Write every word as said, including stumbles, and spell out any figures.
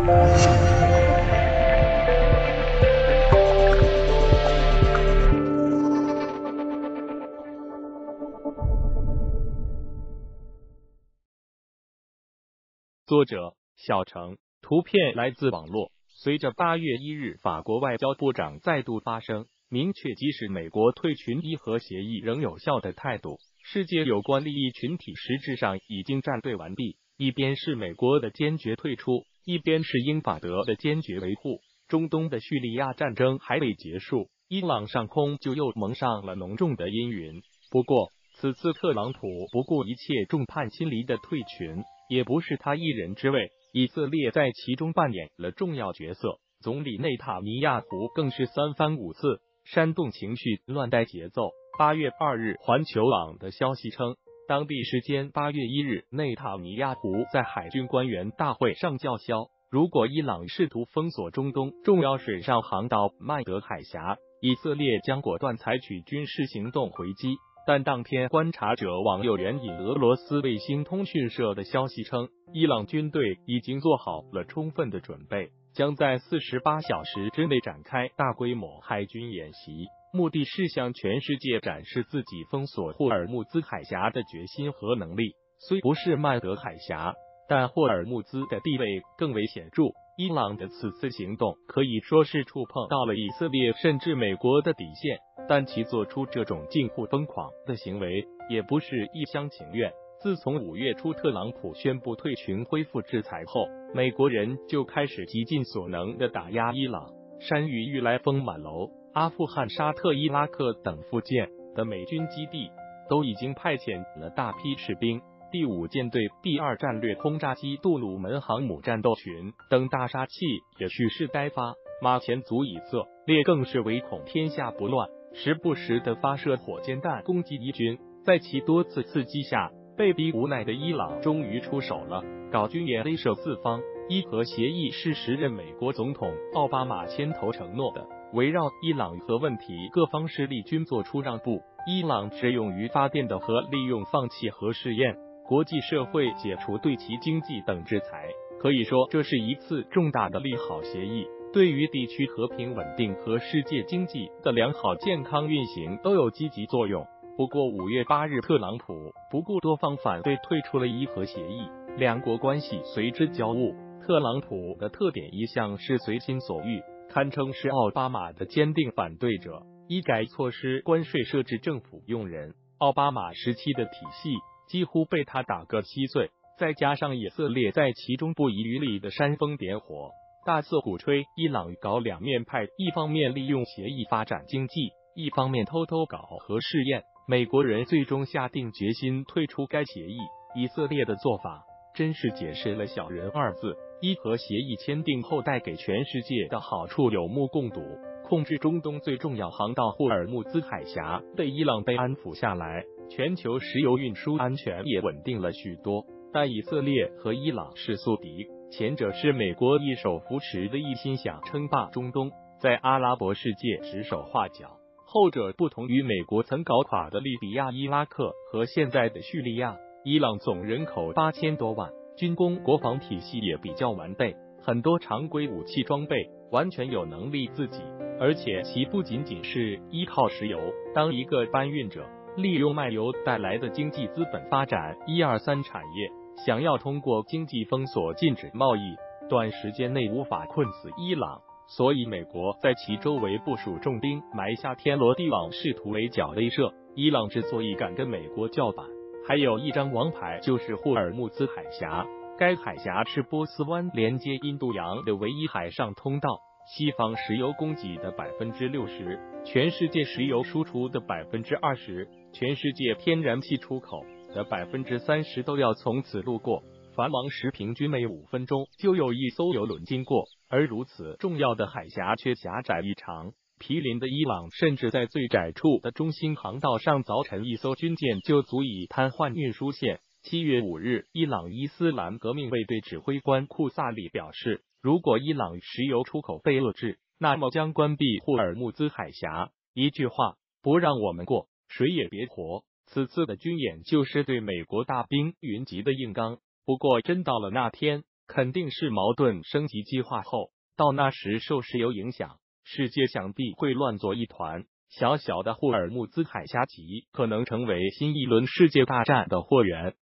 作者：小程，图片来自网络。随着八月一日法国外交部长再度发声，明确即使美国退群伊核协议仍有效的态度，世界有关利益群体实质上已经站队完毕。一边是美国的坚决退出，一边是英法德的坚决维护。中东的叙利亚战争还未结束，伊朗上空就又蒙上了浓重的阴云。不过，此次特朗普不顾一切众叛亲离的退群，也不是他一人之位，以色列在其中扮演了重要角色。总理内塔尼亚胡更是三番五次煽动情绪，乱带节奏。八月二日，环球网的消息称，当地时间八月一日，内塔尼亚胡在海军官员大会上叫嚣，如果伊朗试图封锁中东重要水上航道曼德海峡，以色列将果断采取军事行动回击。但当天，观察者网友援引俄罗斯卫星通讯社的消息称，伊朗军队已经做好了充分的准备，将在四十八小时之内展开大规模海军演习，目的是向全世界展示自己封锁霍尔木兹海峡的决心和能力。虽不是曼德海峡，但霍尔木兹的地位更为显著。伊朗的此次行动可以说是触碰到了以色列甚至美国的底线，但其做出这种近乎疯狂的行为也不是一厢情愿。自从五月初特朗普宣布退群恢复制裁后，美国人就开始极尽所能的打压伊朗。山雨欲来风满楼，阿富汗、沙特、伊拉克等附近的美军基地都已经派遣了大批士兵。第五舰队 B 二战略轰炸机、杜鲁门航母战斗群等大杀器也蓄势待发，马前卒以色列更是唯恐天下不乱，时不时的发射火箭弹攻击伊军。在其多次刺激下，被逼无奈的伊朗终于出手了，搞军演威慑四方。伊核协议是时任美国总统奥巴马牵头承诺的，围绕伊朗核问题，各方势力均做出让步，伊朗只用于发电的核利用放弃核试验，国际社会解除对其经济等制裁。可以说，这是一次重大的利好协议，对于地区和平稳定和世界经济的良好健康运行都有积极作用。不过五月八日，特朗普不顾多方反对退出了伊核协议，两国关系随之交恶。特朗普的特点一向是随心所欲，堪称是奥巴马的坚定反对者。医改措施、关税设置、政府用人，奥巴马时期的体系几乎被他打个稀碎，再加上以色列在其中不遗余力的煽风点火，大肆鼓吹伊朗搞两面派，一方面利用协议发展经济，一方面偷偷搞核试验。美国人最终下定决心退出该协议。以色列的做法真是解释了小人二字。伊核协议签订后带给全世界的好处有目共睹，控制中东最重要航道霍尔木兹海峡被伊朗被安抚下来，全球石油运输安全也稳定了许多。但以色列和伊朗是宿敌，前者是美国一手扶持的，一心想称霸中东，在阿拉伯世界指手画脚。后者不同于美国曾搞垮的利比亚、伊拉克和现在的叙利亚，伊朗总人口八千多万，军工国防体系也比较完备，很多常规武器装备完全有能力自己，而且其不仅仅是依靠石油当一个搬运者，利用卖油带来的经济资本发展一二三产业，想要通过经济封锁禁止贸易，短时间内无法困死伊朗。所以美国在其周围部署重兵，埋下天罗地网，试图围剿威慑。伊朗之所以敢跟美国叫板，还有一张王牌，就是霍尔木兹海峡。该海峡是波斯湾连接印度洋的唯一海上通道，西方石油供给的百分之六十，全世界石油输出的百分之二十，全世界天然气出口的百分之三十都要从此路过。繁忙时平均每五分钟就有一艘油轮经过，而如此重要的海峡却狭窄异常。毗邻的伊朗甚至在最窄处的中心航道上凿沉一艘军舰就足以瘫痪运输线。七月五日，伊朗伊斯兰革命卫队指挥官库萨里表示，如果伊朗石油出口被遏制，那么将关闭霍尔木兹海峡。一句话，不让我们过，谁也别活。此次的军演就是对美国大兵云集的硬刚。不过真到了那天， 肯定是矛盾升级激化后，到那时受石油影响，世界想必会乱作一团。小小的霍尔木兹海峡急可能成为新一轮世界大战的祸源。